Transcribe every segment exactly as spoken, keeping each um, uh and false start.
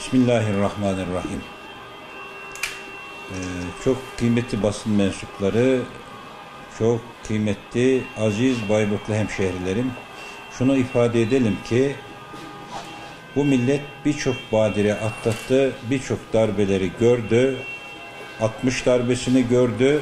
Bismillahirrahmanirrahim. Ee, çok kıymetli basın mensupları, çok kıymetli, aziz Bayburtlu hemşehrilerim, şunu ifade edelim ki bu millet birçok badire atlattı, birçok darbeleri gördü, altmış darbesini gördü,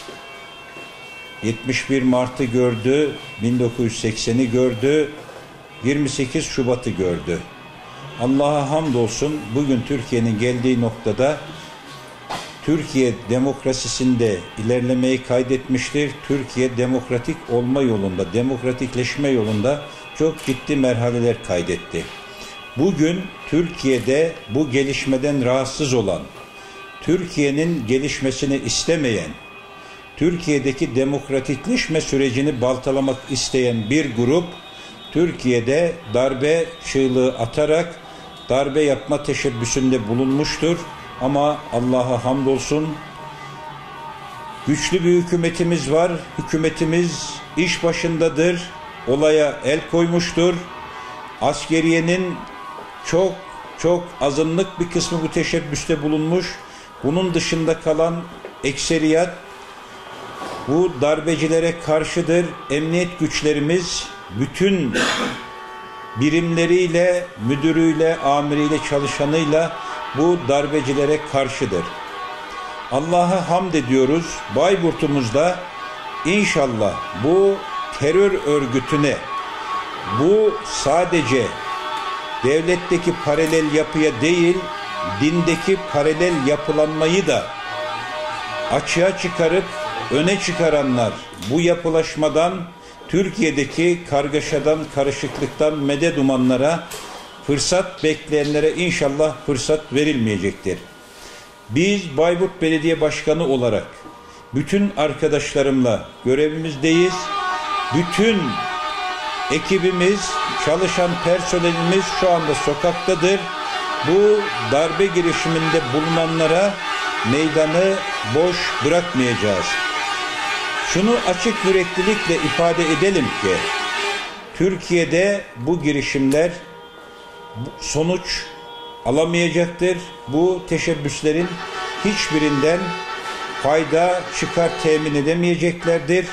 yetmiş bir Mart'ı gördü, bin dokuz yüz sekseni gördü, yirmi sekiz Şubat'ı gördü. Allah'a hamdolsun bugün Türkiye'nin geldiği noktada Türkiye demokrasisinde ilerlemeyi kaydetmiştir. Türkiye demokratik olma yolunda, demokratikleşme yolunda çok ciddi merhaleler kaydetti. Bugün Türkiye'de bu gelişmeden rahatsız olan, Türkiye'nin gelişmesini istemeyen, Türkiye'deki demokratikleşme sürecini baltalamak isteyen bir grup, Türkiye'de darbe çığlığı atarak darbe yapma teşebbüsünde bulunmuştur. Ama Allah'a hamdolsun güçlü bir hükümetimiz var. Hükümetimiz iş başındadır. Olaya el koymuştur. Askeriyenin çok çok azınlık bir kısmı bu teşebbüste bulunmuş. Bunun dışında kalan ekseriyat bu darbecilere karşıdır. Emniyet güçlerimiz bütün birimleriyle, müdürüyle, amiriyle, çalışanıyla bu darbecilere karşıdır. Allah'a hamd ediyoruz. Bayburt'umuzda inşallah bu terör örgütüne, bu sadece devletteki paralel yapıya değil, dindeki paralel yapılanmayı da açığa çıkarıp öne çıkaranlar, bu yapılaşmadan, Türkiye'deki kargaşadan, karışıklıktan medet umanlara, fırsat bekleyenlere inşallah fırsat verilmeyecektir. Biz Bayburt Belediye Başkanı olarak bütün arkadaşlarımla görevimizdeyiz. Bütün ekibimiz, çalışan personelimiz şu anda sokaktadır. Bu darbe girişiminde bulunanlara meydanı boş bırakmayacağız. Şunu açık yüreklilikle ifade edelim ki Türkiye'de bu girişimler sonuç alamayacaktır. Bu teşebbüslerin hiçbirinden fayda, çıkar temin edemeyeceklerdir.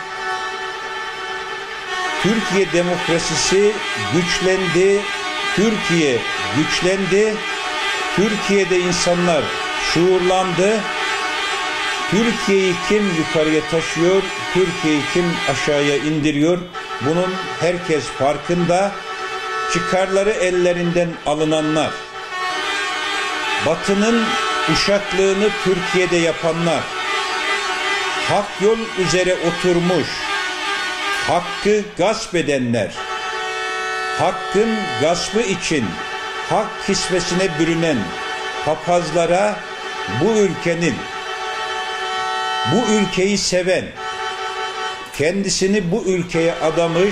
Türkiye demokrasisi güçlendi, Türkiye güçlendi, Türkiye'de insanlar şuurlandı. Türkiye'yi kim yukarıya taşıyor, Türkiye'yi kim aşağıya indiriyor? Bunun herkes farkında. Çıkarları ellerinden alınanlar, Batı'nın uşaklığını Türkiye'de yapanlar, hak yol üzere oturmuş, hakkı gasp edenler, hakkın gaspı için hak kisvesine bürünen papazlara bu ülkenin, bu ülkeyi seven, kendisini bu ülkeye adamış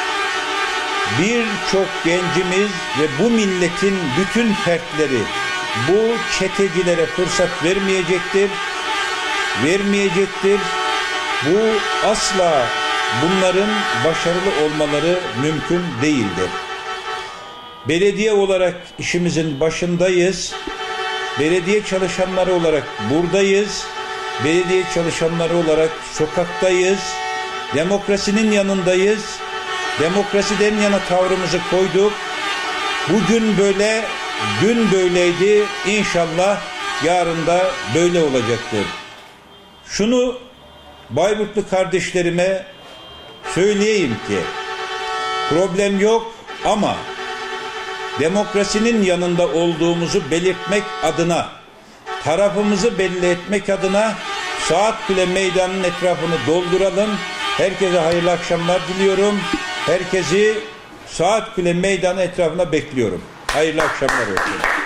birçok gencimiz ve bu milletin bütün fertleri bu çetecilere fırsat vermeyecektir. Vermeyecektir. Bu asla bunların başarılı olmaları mümkün değildir. Belediye olarak işimizin başındayız. Belediye çalışanları olarak buradayız. Belediye çalışanları olarak sokaktayız. Demokrasinin yanındayız. Demokrasiden yana tavrımızı koyduk. Bugün böyle, dün böyleydi. İnşallah yarın da böyle olacaktır. Şunu Bayburtlu kardeşlerime söyleyeyim ki problem yok ama demokrasinin yanında olduğumuzu belirtmek adına, tarafımızı belli etmek adına Saatkule Meydanı'nın etrafını dolduralım. Herkese hayırlı akşamlar diliyorum. Herkesi Saatkule Meydanı etrafına bekliyorum. Hayırlı akşamlar olsun.